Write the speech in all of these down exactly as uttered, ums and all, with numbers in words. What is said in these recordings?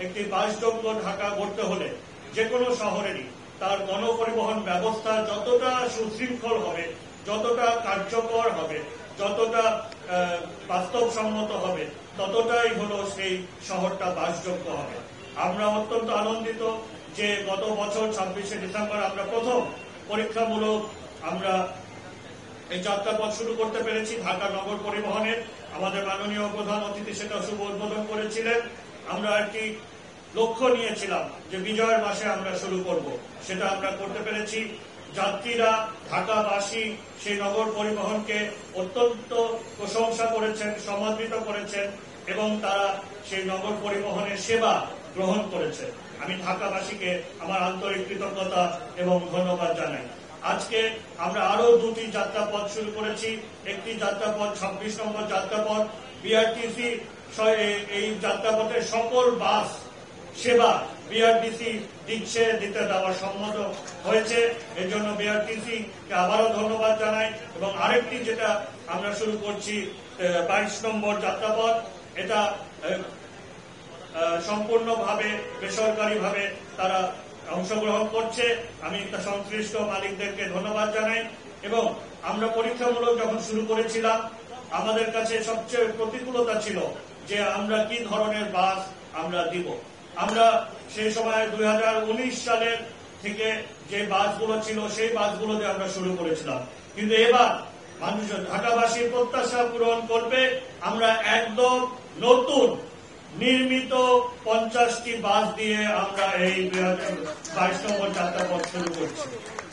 একটি বাসযোগ্য ঢাকা গড়তে হলে যে কোনো শহরেরই তার গণপরিবহন ব্যবস্থা যতটা সুশৃঙ্খল হবে, যতটা কার্যকর হবে, যতটা বাস্তবসম্মত হবে, ততটাই হলো সেই শহরটা বাসযোগ্য হবে। আমরা অত্যন্ত আনন্দিত যে গত বছর ছাব্বিশে ডিসেম্বর আমরা প্রথম পরীক্ষামূলক আমরা এই যাত্রাপথ শুরু করতে পেরেছি ঢাকা নগর পরিবহনের। আমাদের মাননীয় প্রধান অতিথি সেটা শুভ উদ্বোধন করেছিলেন। আমরা একটি লক্ষ্য নিয়েছিলাম যে বিজয়ের মাসে আমরা শুরু করব, সেটা আমরা করতে পেরেছি। যাত্রীরা, ঢাকাবাসী সেই নগর পরিবহনকে অত্যন্ত প্রশংসা করেছেন, সমাদৃত করেছেন এবং তারা সেই নগর পরিবহনের সেবা গ্রহণ করেছে। আমি ঢাকাবাসীকে আমার আন্তরিক কৃতজ্ঞতা এবং ধন্যবাদ জানাই। আজকে আমরা আরো দুটি যাত্রাপথ শুরু করেছি। একটি যাত্রাপথ ছাব্বিশ নম্বর যাত্রাপথ, বিআরটিসি এই যাত্রাপথের সকল বাস সেবা বিআরটিসি দিচ্ছে, দিতে দেওয়া সম্মত হয়েছে। এর জন্য বিআরটিসি কে আবারও ধন্যবাদ জানাই। এবং আরেকটি যেটা আমরা শুরু করছি বাইশ নম্বর যাত্রাপথ, এটা সম্পূর্ণভাবে বেসরকারিভাবে তারা অংশগ্রহণ করছে। আমি সংশ্লিষ্ট মালিকদেরকে ধন্যবাদ জানাই। এবং আমরা পরীক্ষামূলক যখন শুরু করেছিলাম, আমাদের কাছে সবচেয়ে প্রতিকূলতা ছিল যে আমরা কি ধরনের বাস আমরা দিব। আমরা সেই সময় দুই হাজার উনিশ সালের থেকে যে বাসগুলো ছিল সেই বাসগুলোতে আমরা শুরু করেছিলাম, কিন্তু এবার মানুষ ঢাকাবাসীর প্রত্যাশা পূরণ করবে। আমরা একদম নতুন নির্মিত পঞ্চাশটি বাস দিয়ে আমরা এই দুই হাজার বাইশ নম্বর যাত্রাপথ শুরু করছি।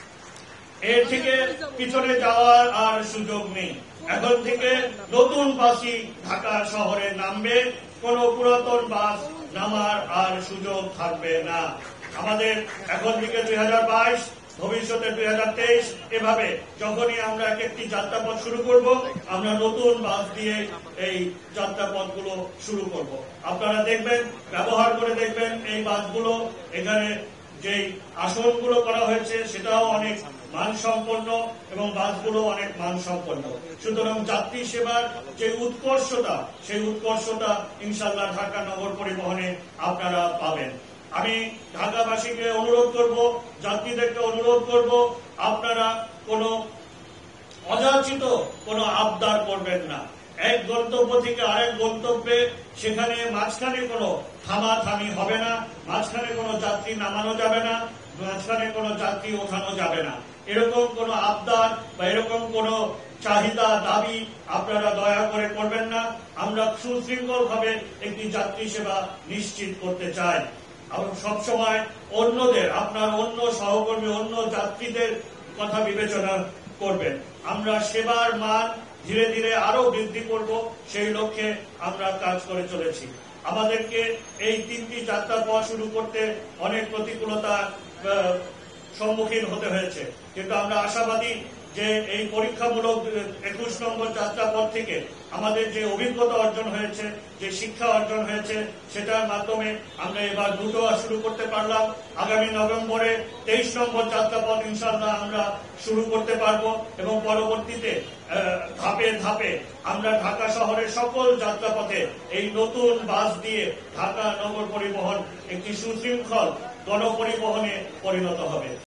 এর থেকে পিছনে যাওয়ার আর সুযোগ নেই। এখন থেকে নতুন বাসই ঢাকা শহরে নামবে, কোন পুরাতন বাস নামার আর সুযোগ থাকবে না। আমাদের এখন থেকে দুই হাজার বাইশ, ভবিষ্যতে দুই হাজার তেইশ, এভাবে যখনই আমরা এক একটি যাত্রাপথ শুরু করব, আমরা নতুন বাস দিয়ে এই যাত্রাপথগুলো শুরু করব। আপনারা দেখবেন, ব্যবহার করে দেখবেন এই বাসগুলো, এখানে যেই আসনগুলো করা হয়েছে সেটাও অনেক মানসম্পন্ন এবং বাসগুলো অনেক মানসম্পন্ন। সুতরাং যাত্রী সেবার যে উৎকর্ষতা, সেই উৎকর্ষতা ইনশাআল্লাহ ঢাকা নগর পরিবহনে আপনারা পাবেন। আমি ঢাকাবাসীকে অনুরোধ করব, যাত্রীদেরকে অনুরোধ করব, আপনারা কোনো অযাচিত কোনো আবদার করবেন না। এক গন্তব্য থেকে আরেক গন্তব্যে সেখানে মাঝখানে কোনো থামাথামি হবে না, মাঝখানে কোনো যাত্রী নামানো যাবে না, মাঝখানে কোনো যাত্রী ওঠানো যাবে না। এরকম কোনো আবদার বা এরকম কোনো চাহিদা, দাবি আপনারা দয়া করে করবেন না। আমরা সুশৃঙ্খল ভাবে একটি যাত্রী সেবা নিশ্চিত করতে চাই। এবং সবসময় অন্যদের, আপনার অন্য সহকর্মী, অন্য যাত্রীদের কথা বিবেচনা করবেন। আমরা সেবার মান ধীরে ধীরে আরো বৃদ্ধি করব, সেই লক্ষ্যে আমরা কাজ করে চলেছি। আমাদেরকে এই তিনটি যাত্রাপথ শুরু করতে অনেক প্রতিকূলতা সম্মুখীন হতে হয়েছে, কিন্তু আমরা আশাবাদী যে এই পরীক্ষামূলক একুশ নম্বর যাত্রাপথ থেকে আমাদের যে অভিজ্ঞতা অর্জন হয়েছে, যে শিক্ষা অর্জন হয়েছে, সেটার মাধ্যমে আমরা এবার দ্রুত শুরু করতে পারলাম। আগামী নভেম্বরে তেইশ নম্বর যাত্রাপথ ইনশাআল্লাহ আমরা শুরু করতে পারবো এবং পরবর্তীতে ধাপে ধাপে আমরা ঢাকা শহরের সকল যাত্রাপথে এই নতুন বাস দিয়ে ঢাকা নগর পরিবহন একটি সুশৃঙ্খল গণপরিবহনে পরিণত হবে।